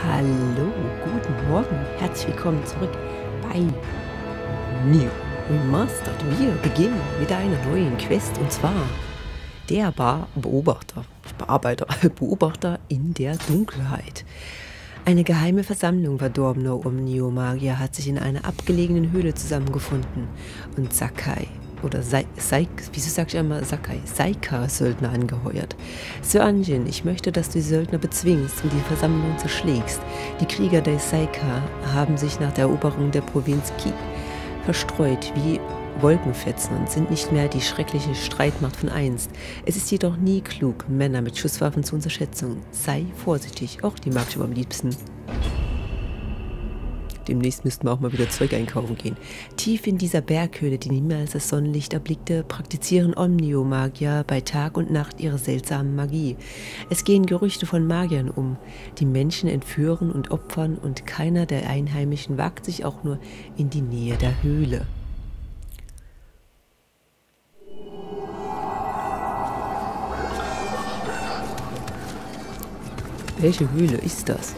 Hallo, guten Morgen, herzlich willkommen zurück bei Neo Remastered. Wir beginnen mit einer neuen Quest und zwar der Beobachter in der Dunkelheit. Eine geheime Versammlung verdorbener Omnio-Magier hat sich in einer abgelegenen Höhle zusammengefunden und Sakai, oder wieso sag ich immer Sakai? Saika-Söldner angeheuert. Sir Anjin, ich möchte, dass du die Söldner bezwingst und die Versammlung zerschlägst. Die Krieger der Saika haben sich nach der Eroberung der Provinz Ki verstreut wie Wolkenfetzen und sind nicht mehr die schreckliche Streitmacht von einst. Es ist jedoch nie klug, Männer mit Schusswaffen zu unterschätzen. Sei vorsichtig, auch die mag ich am liebsten. Demnächst müssten wir auch mal wieder Zeug einkaufen gehen. Tief in dieser Berghöhle, die niemals das Sonnenlicht erblickte, praktizieren Omnio-Magier bei Tag und Nacht ihre seltsame Magie. Es gehen Gerüchte von Magiern um, die Menschen entführen und opfern, und keiner der Einheimischen wagt sich auch nur in die Nähe der Höhle. Welche Höhle ist das?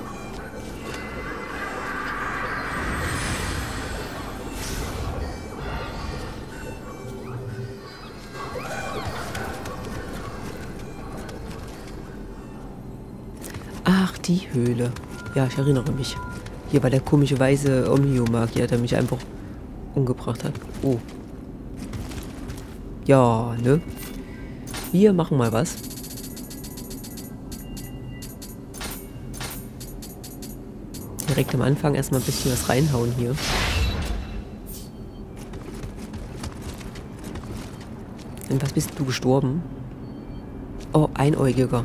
Ach, die Höhle. Ja, ich erinnere mich. Hier war der komische weiße Omnio-Magier, der mich einfach umgebracht hat. Oh. Ja, ne? Wir machen mal was. Direkt am Anfang erstmal ein bisschen was reinhauen hier. Und was bist du gestorben? Oh, Einäugiger.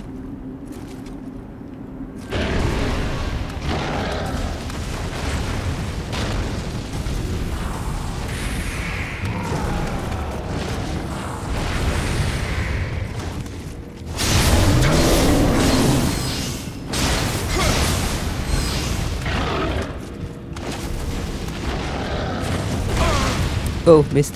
Oh, Mist.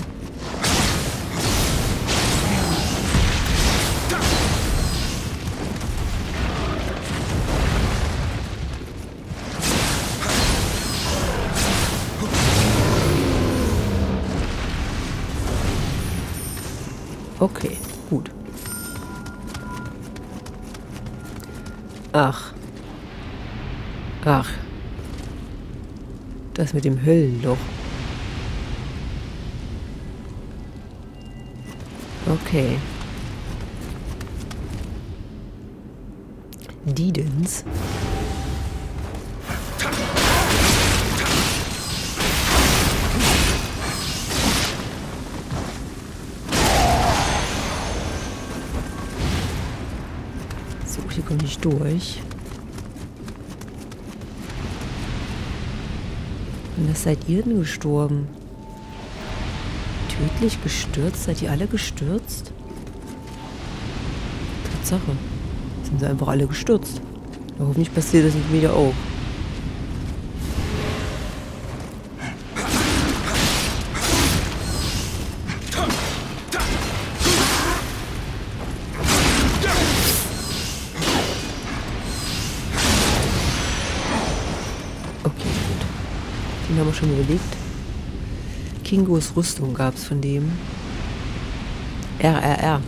Okay, gut. Ach. Das mit dem Höllenloch. Okay. Didens. So, hier komme ich durch. Und das seid ihr denn gestorben? Tödlich gestürzt? Seid ihr alle gestürzt? Tatsache. Sind sie einfach alle gestürzt. Aber hoffentlich passiert das nicht wieder auch. Okay, gut. Den haben wir schon überlegt. Kingos Rüstung gab es von dem. RRR.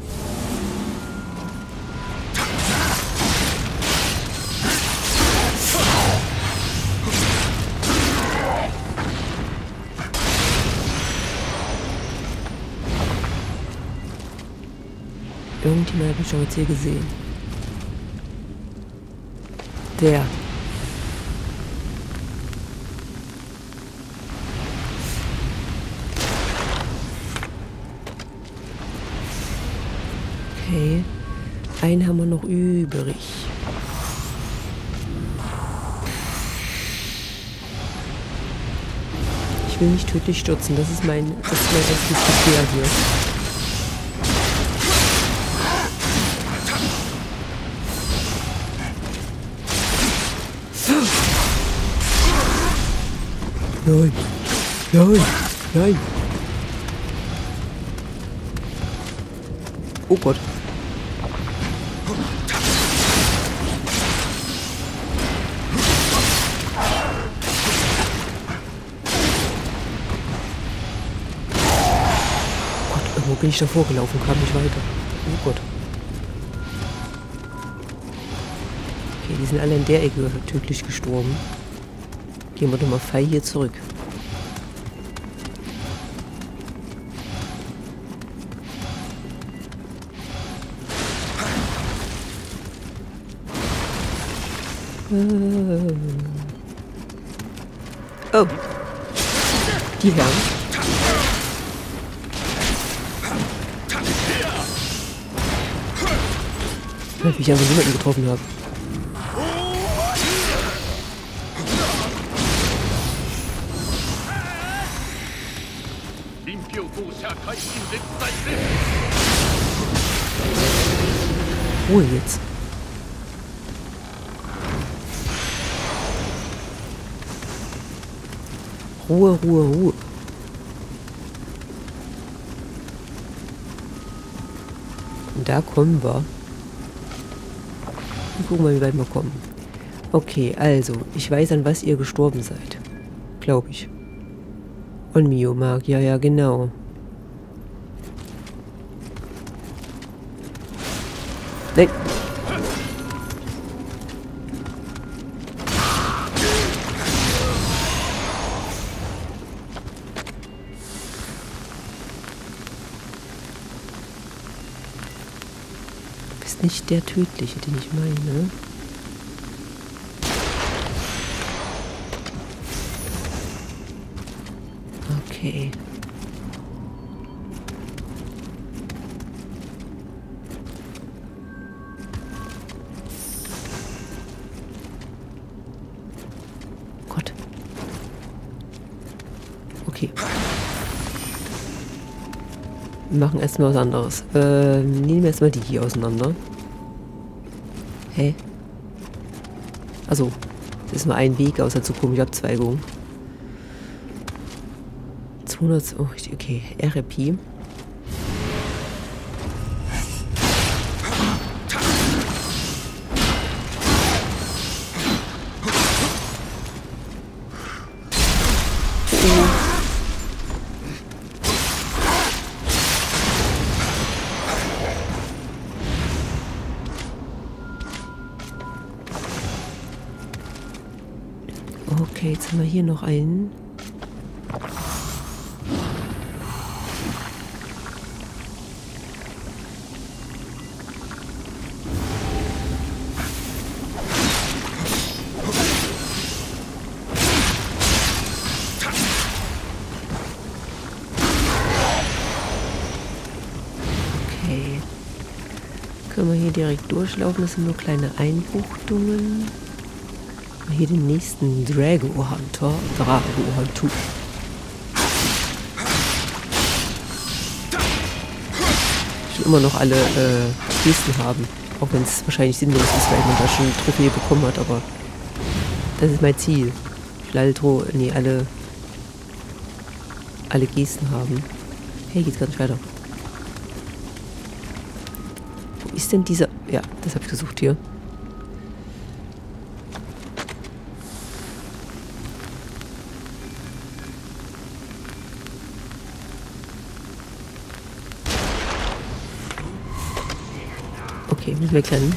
Irgendjemand hat mich schon jetzt hier gesehen. Der. Okay, einen haben wir noch übrig. Ich will nicht tödlich stürzen, das ist mein letztes Gefähr hier. Nein, nein, nein. Oh Gott. bin ich davor gelaufen, kam nicht weiter. Oh Gott. Okay, die sind alle in der Ecke tödlich gestorben. Gehen wir doch mal fein hier zurück. Oh. Die Herren. Wie ich einfach niemanden getroffen habe. Ruhe jetzt. Ruhe, Ruhe, Ruhe. Und da kommen wir. Und gucken mal, wie weit wir kommen. Okay, also, ich weiß, an was ihr gestorben seid. Glaube ich. Und Mio-Mag, ja, genau. Nein. Du bist nicht der Tödliche, den ich meine. Okay. Gott. Okay. Wir machen erstmal was anderes. Nehmen wir erstmal die hier auseinander. Hä? Also, das ist nur ein Weg aus der komische Abzweigung. 200... Oh, okay. RP. Okay, jetzt haben wir hier noch einen. Okay. Können wir hier direkt durchlaufen? Das sind nur kleine Einbuchtungen. Hier den nächsten Drago-Hunter. Drago-Hunter. Ich will immer noch alle Gesten haben. Auch wenn es wahrscheinlich sinnlos ist, weil man da schon eine Trophäe bekommen hat, aber das ist mein Ziel. Ich will alle Gesten haben. Hey, geht's gar nicht weiter. Wo ist denn dieser... Ja, das habe ich gesucht hier. Okay, müssen wir klennen.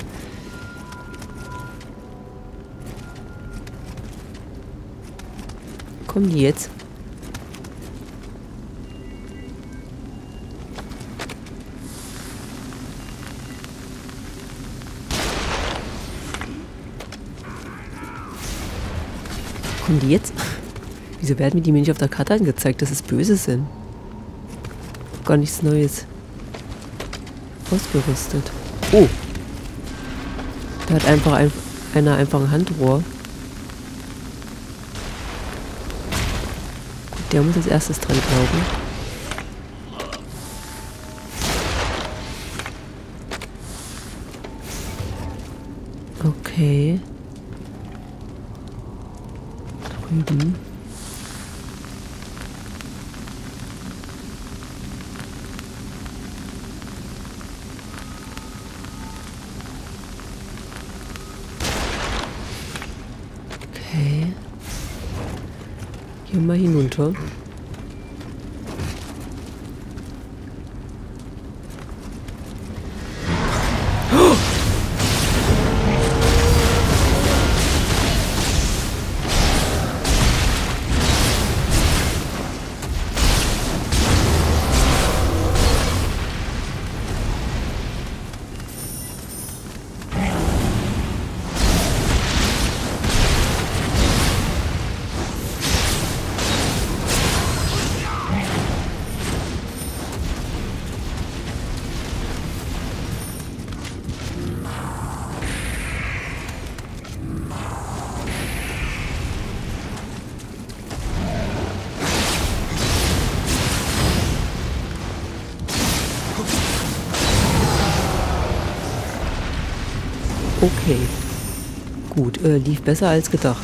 Kommen die jetzt? Kommen die jetzt? Wieso werden mir nicht auf der Karte angezeigt, dass es böse sind? Gar nichts Neues. Ausgerüstet. Oh! Da hat einer einfach ein Handrohr. Gut, der muss als erstes dran glauben. Okay. Drüben. Okay. Hier mal hinunter. Okay. Gut, lief besser als gedacht.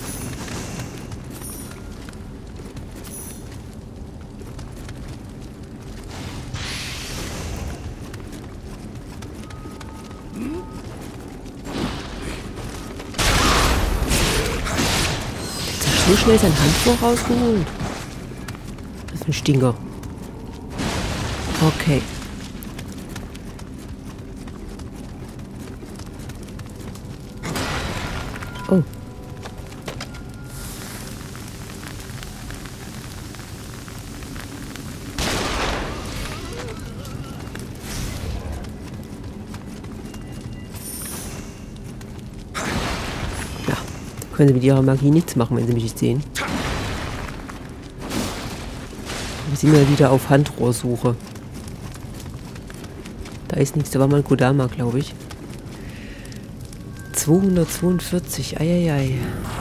So schnell sein Handbuch rausgeholt. Das ist ein Stinger. Okay. Oh. Ja, können sie mit ihrer Magie nichts machen, wenn sie mich nicht sehen. Wir sind ja wieder auf Handrohrsuche. Da ist nichts, da war mal ein Kodama, glaube ich. 242, eieiei.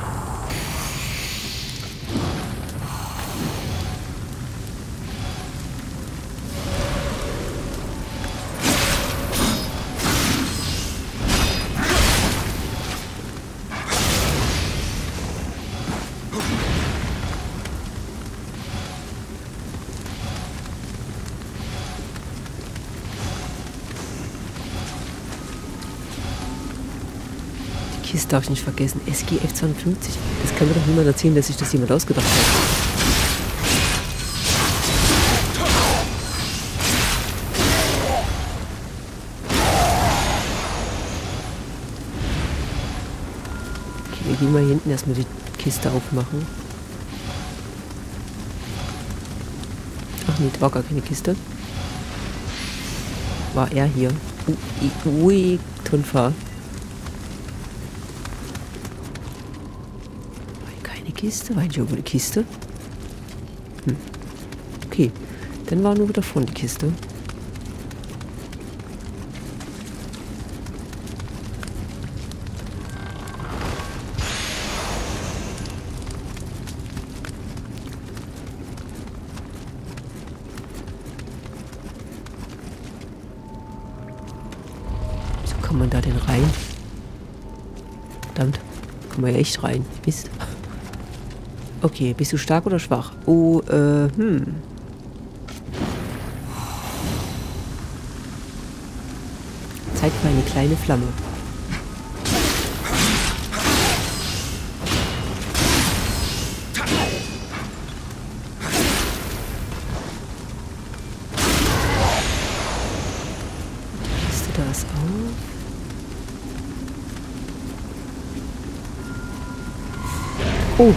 Kiste darf ich nicht vergessen. SGF 250. Das kann mir doch niemand erzählen, dass sich das jemand ausgedacht hat. Okay, wir gehen mal hier hinten erstmal die Kiste aufmachen. Ach nee, das war gar keine Kiste. War er hier. Ui, Tonfa. Kiste? War hier irgendwo eine Kiste? Okay. Dann war nur wieder vorne die Kiste. Wieso kann man da denn rein? Verdammt. Kann man ja echt rein. Mist. Okay, bist du stark oder schwach? Oh, Zeig mal eine kleine Flamme. Siehst du das auf? Oh!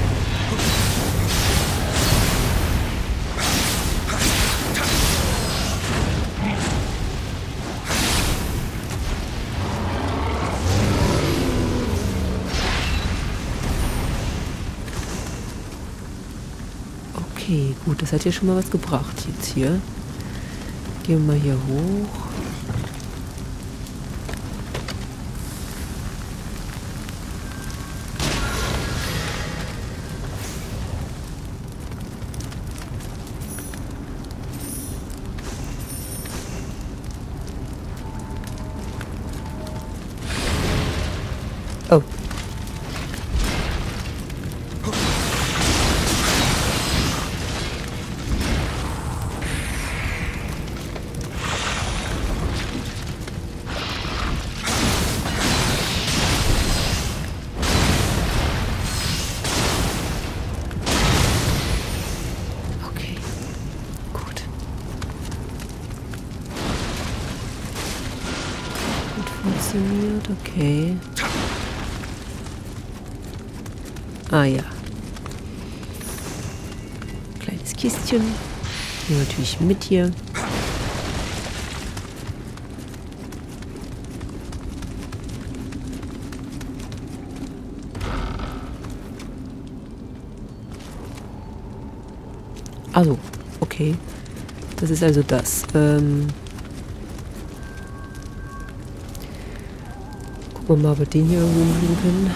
Okay, gut, das hat ja schon mal was gebracht jetzt hier. Gehen wir mal hier hoch. Oh. Funktioniert, okay. Ah ja. Kleines Kistchen. Nehmen wir natürlich mit hier. Also, okay. Das ist also das. Gucken wir mal, ob wir den hier irgendwo kriegen können.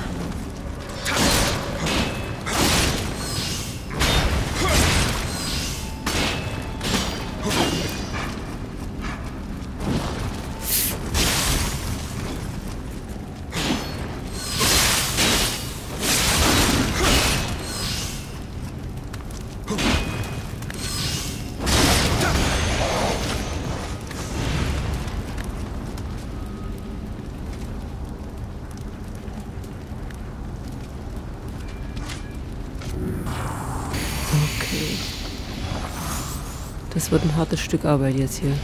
Das wird ein hartes Stück Arbeit jetzt hier.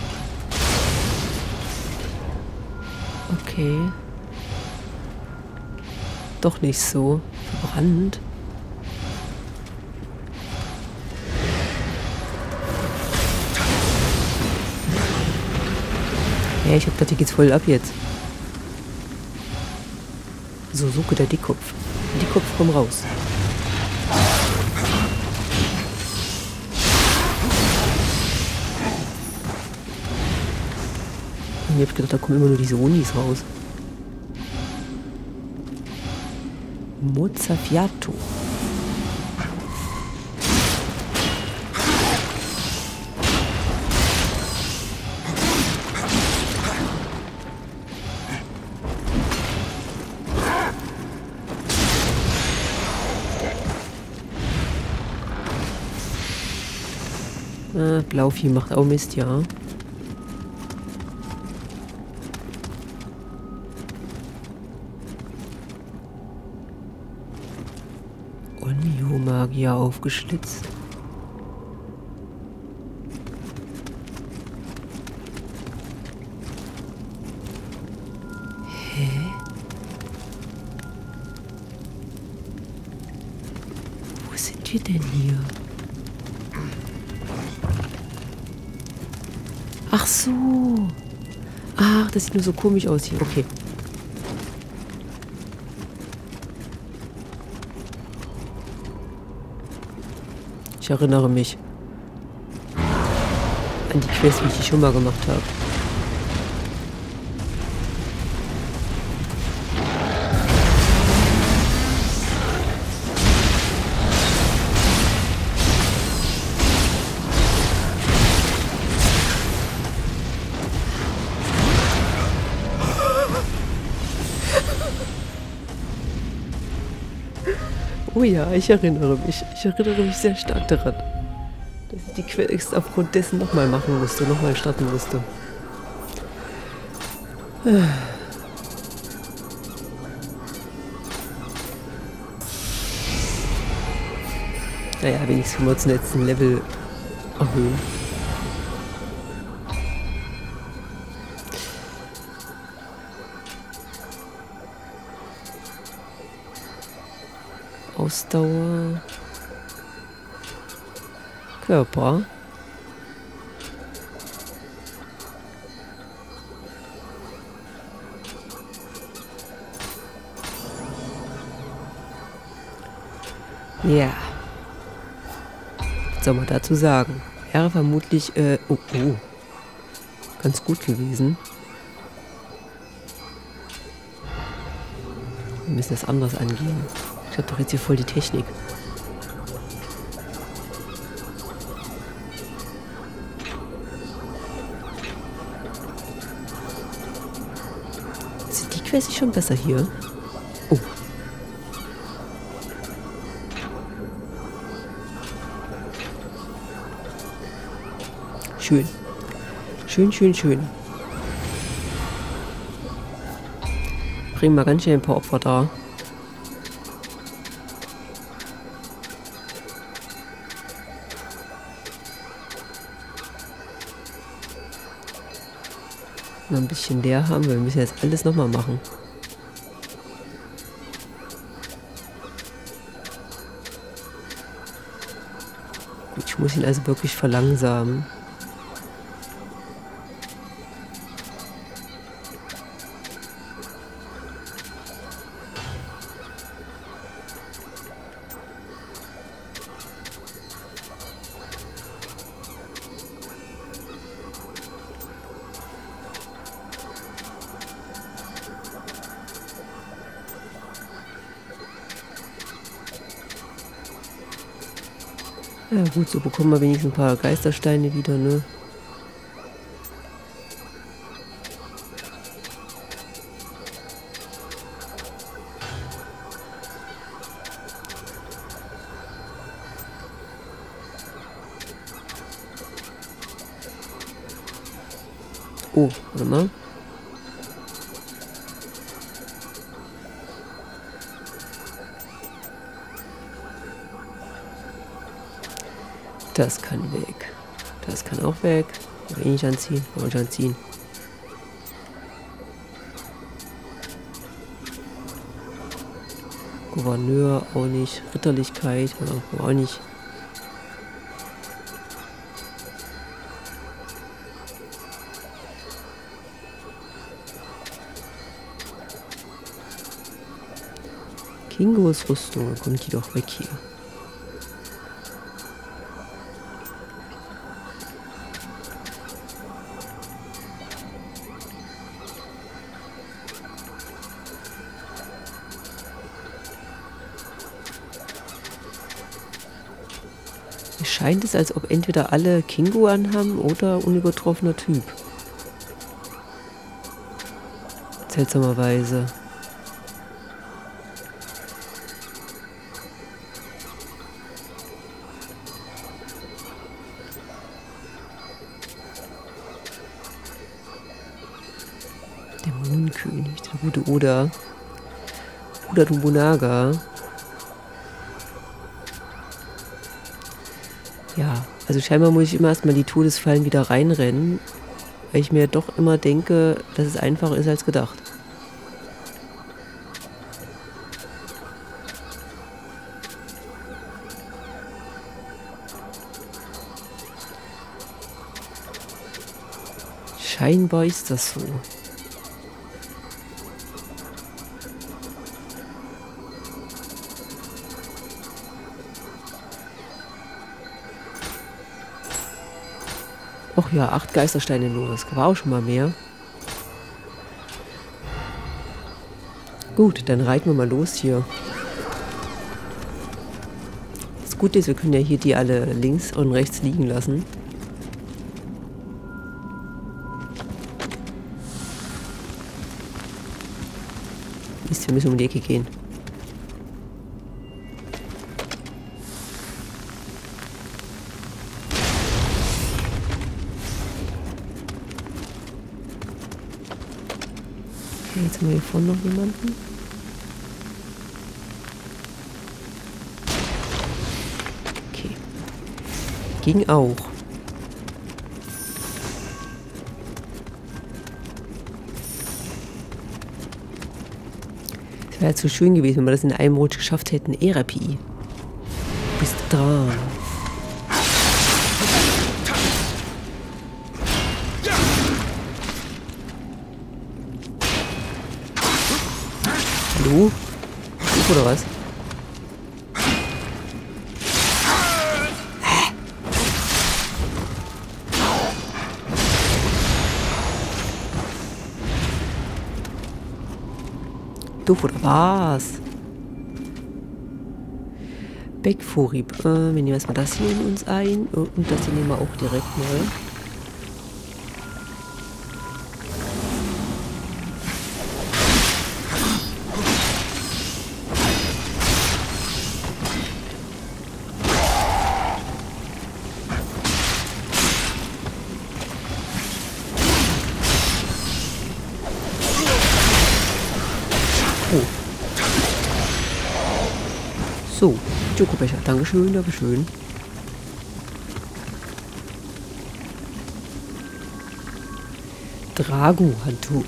Okay. Doch nicht so. Verbrannt. Ja, ich hab gedacht, hier geht's voll ab jetzt. So, suche der Dickkopf. Dickkopf, komm raus. Und ich hab gedacht, da kommen immer nur diese Unis raus. Mozzafiato. Blauvieh macht auch Mist, ja. Onio-Magier aufgeschlitzt. Hä? Wo sind wir denn hier? Ach so. Ach, das sieht nur so komisch aus hier. Okay. Ich erinnere mich an die Quest, wie ich die schon mal gemacht habe. Oh ja, ich erinnere mich. Ich erinnere mich sehr stark daran, dass ich die Quest aufgrund dessen nochmal machen musste, nochmal starten musste. Naja, wenigstens können wir uns jetzt ein Level erhöhen. Ausdauer. Körper. Ja. Was soll man dazu sagen? Wäre vermutlich, ganz gut gewesen. Wir müssen das anders angehen. Ich hab doch jetzt hier voll die Technik. Ist die Quest schon besser hier? Oh. Schön. Schön, schön, schön. Bringen wir ganz schnell ein paar Opfer da. Noch ein bisschen leer haben, weil wir müssen jetzt alles nochmal machen. Gut, ich muss ihn also wirklich verlangsamen. Ja gut, so bekommen wir wenigstens ein paar Geistersteine wieder, ne? Oh, warte mal. Das kann weg. Das kann auch weg. Kann ich nicht anziehen. Kann ich anziehen. Gouverneur auch nicht. Ritterlichkeit auch nicht. Kingos Rüstung. Dann kommt die doch weg hier. Scheint es, als ob entweder alle Kingo anhaben oder unübertroffener Typ. Seltsamerweise. Dämonenkönig, der gute Oda. Oda Nobunaga. Ja, also scheinbar muss ich immer erstmal die Todesfallen wieder reinrennen, weil ich mir doch immer denke, dass es einfacher ist als gedacht. Scheinbar ist das so. Och ja, 8 Geistersteine nur, das war auch schon mal mehr. Gut, dann reiten wir mal los hier. Das Gute ist, wir können ja hier die alle links und rechts liegen lassen. Mist, wir müssen um die Ecke gehen. Jetzt haben wir hier vorne noch jemanden. Okay. Ging auch. Es wäre halt so schön gewesen, wenn wir das in einem Rutsch geschafft hätten. Erapi. Bist dran. Hallo? Oder was? Doof oder was? Beckvorrieb. Wir nehmen erstmal das hier in uns ein. Und das hier nehmen wir auch direkt mal. So, Schokobecher. Dankeschön, Dankeschön. Drago-Handtuch.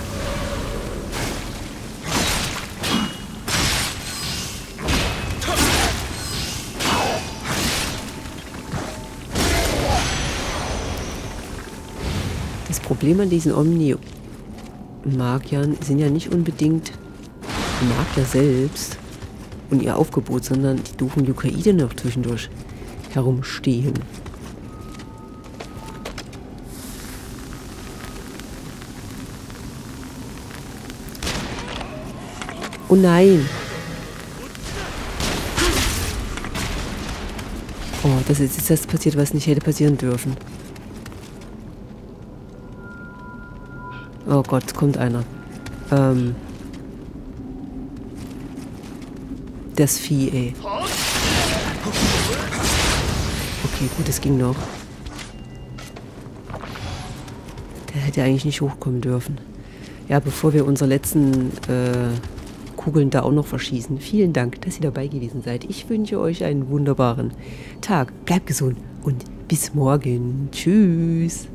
Das Problem an diesen Omni-Magiern sind ja nicht unbedingt die Magier selbst und ihr Aufgebot, sondern die doofen Yukaide noch zwischendurch herumstehen. Oh nein! Oh, das ist jetzt das passiert, was nicht hätte passieren dürfen. Oh Gott, kommt einer. Das Vieh, ey. Okay, gut, das ging noch. Der hätte eigentlich nicht hochkommen dürfen. Ja, bevor wir unsere letzten Kugeln da auch noch verschießen. Vielen Dank, dass ihr dabei gewesen seid. Ich wünsche euch einen wunderbaren Tag. Bleibt gesund und bis morgen. Tschüss.